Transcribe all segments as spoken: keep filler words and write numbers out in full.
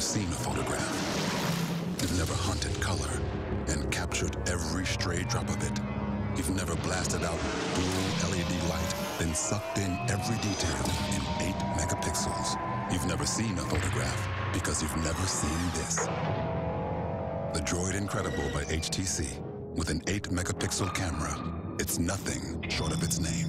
seen a photograph. You've never hunted color and captured every stray drop of it. You've never blasted out dual L E D light, then sucked in every detail in eight megapixels. You've never seen a photograph because you've never seen this. The Droid Incredible by H T C. With an eight megapixel camera, it's nothing short of its name.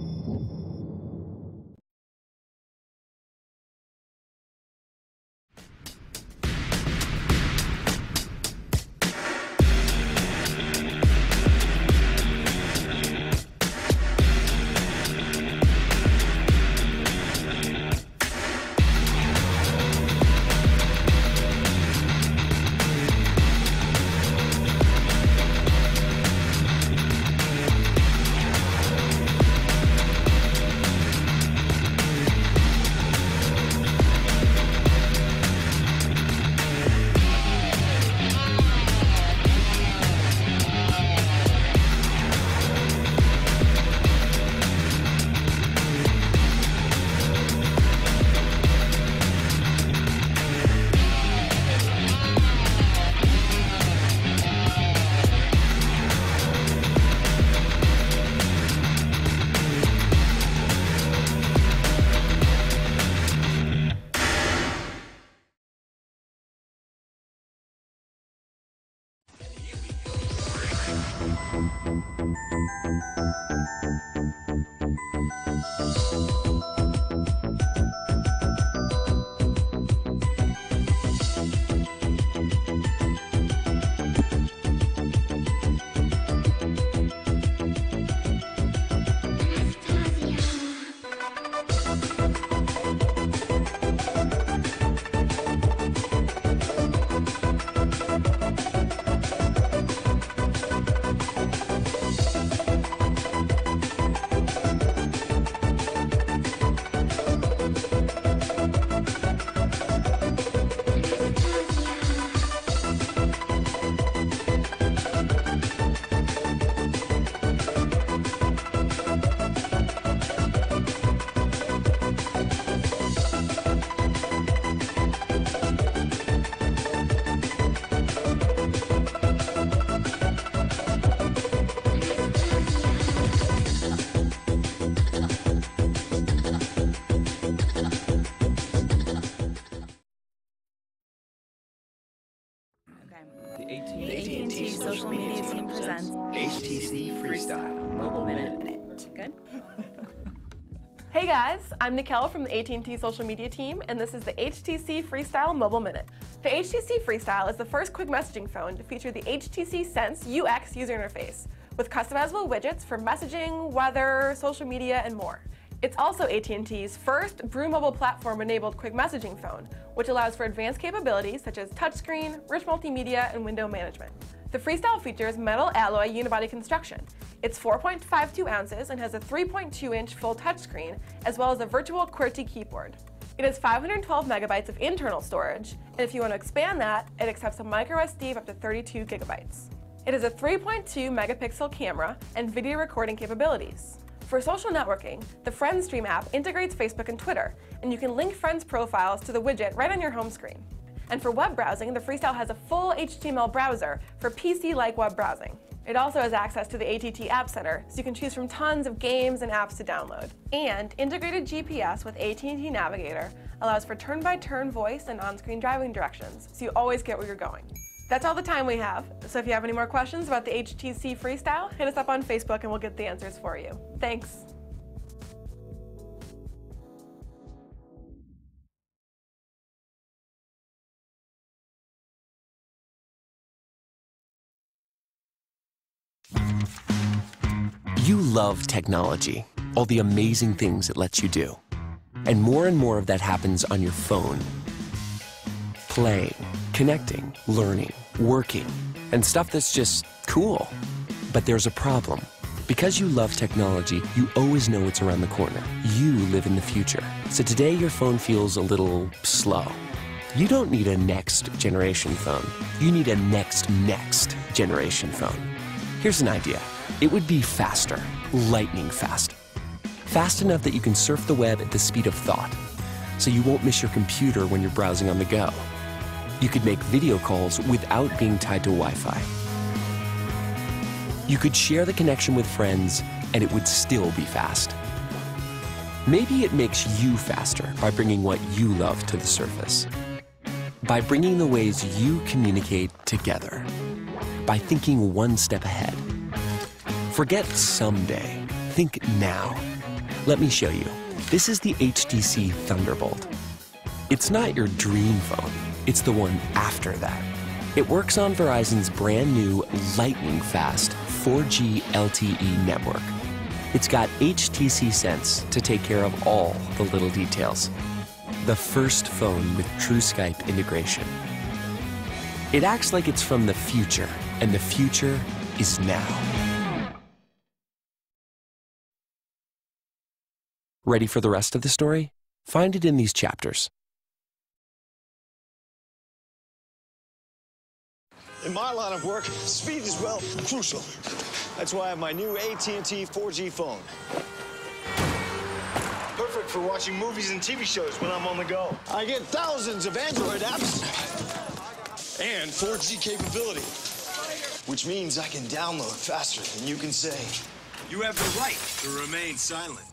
The A T and T Social Media Team presents H T C Freestyle Mobile Minute. Good. Hey guys, I'm Nikel from the A T and T Social Media Team, and this is the H T C Freestyle Mobile Minute. The H T C Freestyle is the first quick messaging phone to feature the H T C Sense U X user interface, with customizable widgets for messaging, weather, social media, and more. It's also A T and T's first Brew Mobile platform-enabled quick messaging phone, which allows for advanced capabilities such as touchscreen, rich multimedia, and window management. The Freestyle features metal alloy unibody construction. It's four point five two ounces and has a three point two inch full touchscreen, as well as a virtual QWERTY keyboard. It has five hundred twelve megabytes of internal storage, and if you want to expand that, it accepts a micro S D of up to thirty-two gigabytes. It has a three point two megapixel camera and video recording capabilities. For social networking, the FriendStream app integrates Facebook and Twitter, and you can link friends' profiles to the widget right on your home screen. And for web browsing, the Freestyle has a full H T M L browser for P C-like web browsing. It also has access to the A T T App Center, so you can choose from tons of games and apps to download. And integrated G P S with A T and T Navigator allows for turn-by-turn voice and on-screen driving directions, so you always get where you're going. That's all the time we have, so if you have any more questions about the H T C Freestyle, hit us up on Facebook and we'll get the answers for you. Thanks. You love technology, all the amazing things it lets you do. And more and more of that happens on your phone. Playing, connecting, learning, working, and stuff that's just cool. But there's a problem. Because you love technology, you always know it's around the corner. You live in the future. So today your phone feels a little slow. You don't need a next generation phone. You need a next next generation phone. Here's an idea. It would be faster, lightning fast. Fast enough that you can surf the web at the speed of thought, so you won't miss your computer when you're browsing on the go. You could make video calls without being tied to Wi-Fi. You could share the connection with friends, and it would still be fast. Maybe it makes you faster by bringing what you love to the surface. By bringing the ways you communicate together. By thinking one step ahead. Forget someday. Think now. Let me show you. This is the H T C Thunderbolt. It's not your dream phone. It's the one after that. It works on Verizon's brand new lightning-fast four G L T E network. It's got H T C Sense to take care of all the little details. The first phone with true Skype integration. It acts like it's from the future, and the future is now. Ready for the rest of the story? Find it in these chapters. In my line of work, speed is, well, crucial. That's why I have my new A T and T four G phone. Perfect for watching movies and T V shows when I'm on the go. I get thousands of Android apps and four G capability, which means I can download faster than you can say. You have the right to remain silent.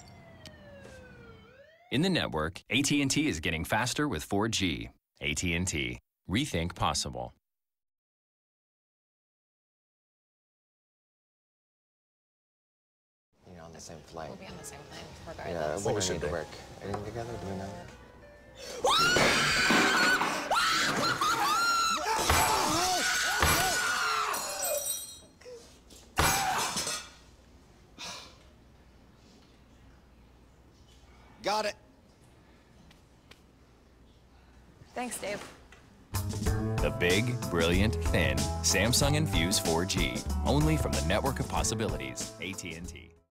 In the network, A T and T is getting faster with four G. A T and T. Rethink possible. You're on the same flight. We'll be on the same plane, Yeah, regardless. when do we need to work? Anything together? Do we know? Got it. Thanks, Dave. The big, brilliant, thin Samsung Infuse four G. Only from the network of possibilities, A T and T.